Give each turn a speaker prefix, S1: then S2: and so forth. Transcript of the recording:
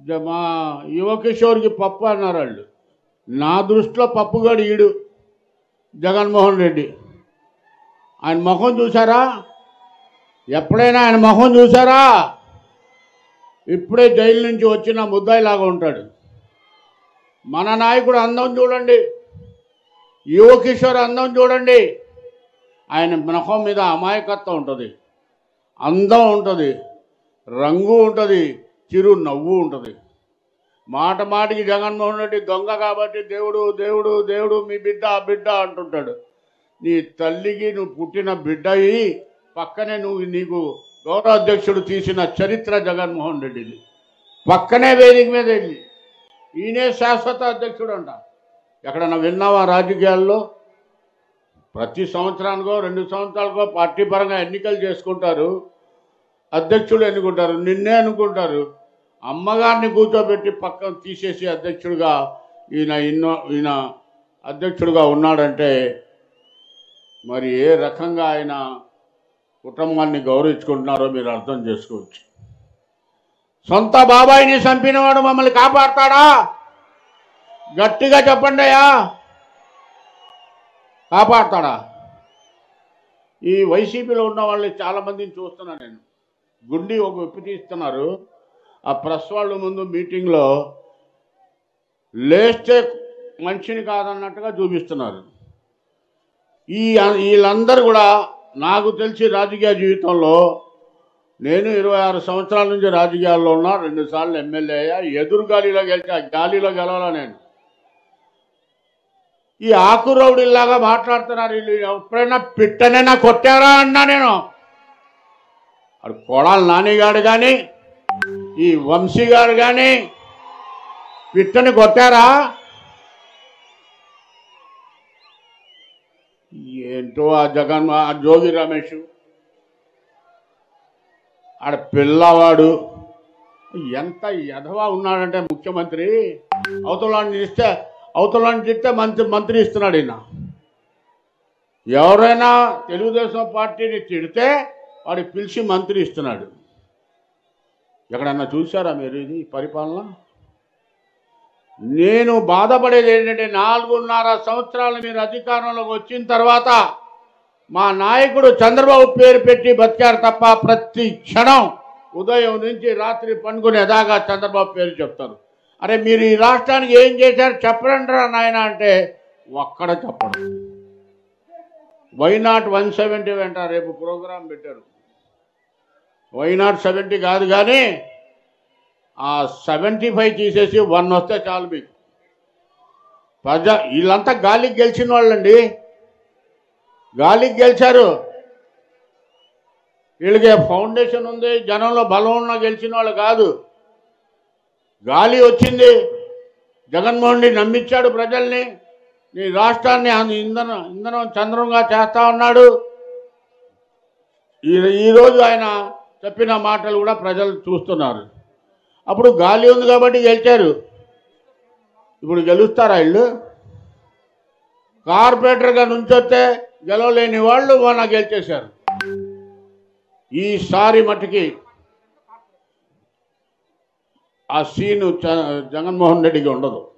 S1: మా యువకిషోర్కి పప్పు అన్నారు వాళ్ళు. నా దృష్టిలో పప్పుగాడు ఈడు జగన్మోహన్ రెడ్డి. ఆయన ముఖం చూసారా? ఎప్పుడైనా ఆయన ముఖం చూసారా? ఇప్పుడే జైలు నుంచి వచ్చిన ముద్దాయిలాగా ఉంటాడు. మన నాయకుడు అందం చూడండి, యువకిషోర్ అందం చూడండి. ఆయన ముఖం మీద అమాయకత్వం ఉంటుంది, అందం ఉంటుంది, రంగు ఉంటుంది, చిరు నవ్వు ఉంటుంది. మాట మాటికి జగన్మోహన్ రెడ్డి దొంగ కాబట్టి దేవుడు దేవుడు దేవుడు మీ బిడ్డ బిడ్డ అంటుంటాడు. నీ తల్లికి నువ్వు పుట్టిన బిడ్డయి పక్కనే నీకు గౌరవ అధ్యక్షుడు తీసిన చరిత్ర జగన్మోహన్ రెడ్డిది. పక్కనే వేదిక మీద వెళ్ళి ఈయనే శాశ్వత అధ్యక్షుడు అంట. ఎక్కడన్నా విన్నావా? రాజకీయాల్లో ప్రతి సంవత్సరానికో 2 సంవత్సరాలకో పార్టీ పరంగా ఎన్నికలు చేసుకుంటారు, అధ్యక్షుడు ఎన్నుకుంటారు, నిన్నే అనుకుంటారు. అమ్మగారిని కూర్చోబెట్టి పక్కన తీసేసి అధ్యక్షుడిగా ఈయన అధ్యక్షుడిగా ఉన్నాడంటే మరి ఏ రకంగా ఆయన కుటుంబాన్ని గౌరవించుకుంటున్నారో మీరు అర్థం చేసుకోవచ్చు. సొంత బాబాయిని చంపినవాడు మమ్మల్ని కాపాడతాడా? గట్టిగా చెప్పండి అయ్యా, కాపాడతాడా? ఈ వైసీపీలో ఉన్న వాళ్ళు చాలామందిని చూస్తున్నా నేను. గుండి ఒక విప్పి తీస్తున్నారు. ఆ ప్రెస్ వాళ్ళ ముందు మీటింగ్లో లేస్తే మనిషిని కాదన్నట్టుగా చూపిస్తున్నారు. వీళ్ళందరూ కూడా నాకు తెలిసి రాజకీయ జీవితంలో నేను 26 సంవత్సరాల నుంచి రాజకీయాల్లో ఉన్నా, 2 సార్లు ఎమ్మెల్యే అయ్యా. ఎదురు గాలిలో గెలిచా, గాలిలో గెలవాలా నేను. ఈ ఆకురౌడిలాగా మాట్లాడుతున్నారు వీళ్ళు. ఎప్పుడైనా పిట్టనైనా కొట్టారా అన్నా నేను. అడు కొడాల నానిగాడు కానీ ఈ వంశీ గారు కానీ పిట్టని కొట్టారా? ఏంటో ఆ జోగి రమేష్ ఆడ పిల్లవాడు ఎంత ఎదవా ఉన్నాడంటే ముఖ్యమంత్రి అవతలాన్ని తిస్తే మంత్రి ఇస్తున్నాడు. ఈయన ఎవరైనా తెలుగుదేశం పార్టీని తిడితే వాడికి పిలిచి మంత్రి ఇస్తున్నాడు. ఎక్కడన్నా చూసారా మీరు ఇది పరిపాలన? నేను బాధపడేది ఏంటంటే 4.5 సంవత్సరాలు మీరు అధికారంలోకి వచ్చిన తర్వాత మా నాయకుడు చంద్రబాబు పేరు పెట్టి బతికారు తప్ప ప్రతి క్షణం ఉదయం నుంచి రాత్రి పండుకునేదాకా చంద్రబాబు పేరు చెప్తారు. అరే మీరు ఈ రాష్ట్రానికి ఏం చేశారు చెప్పండి రా నాయన అంటే ఒక్కడ చెప్పడం. వైనాట్ 170 వెంట రేపు ప్రోగ్రాం పెట్టారు. వైనాట్ 70 కాదు కానీ ఆ 75 తీసేసి 1 వస్తే చాలు మీకు. వీళ్ళంతా గాలికి గెలిచిన వాళ్ళండి, గాలికి గెలిచారు. వీళ్ళకి ఫౌండేషన్ ఉంది, జనంలో బలం ఉన్న గెలిచిన వాళ్ళు కాదు. గాలి వచ్చింది, జగన్మోహన్ రెడ్డి నమ్మించాడు ప్రజల్ని. నీ రాష్ట్రాన్ని ఇంధనం చంద్రంగా చేస్తా ఉన్నాడు. ఈరోజు ఆయన చెప్పిన మాటలు కూడా ప్రజలు చూస్తున్నారు. అప్పుడు గాలి ఉంది కాబట్టి గెలిచారు. ఇప్పుడు గెలుస్తారా వీళ్ళు? కార్పొరేటర్గా నుంచొస్తే గెలవలేని వాళ్ళు మొన్న గెలిచేశారు. ఈసారి మట్టుకి ఆ సీను జగన్మోహన్ రెడ్డికి ఉండదు.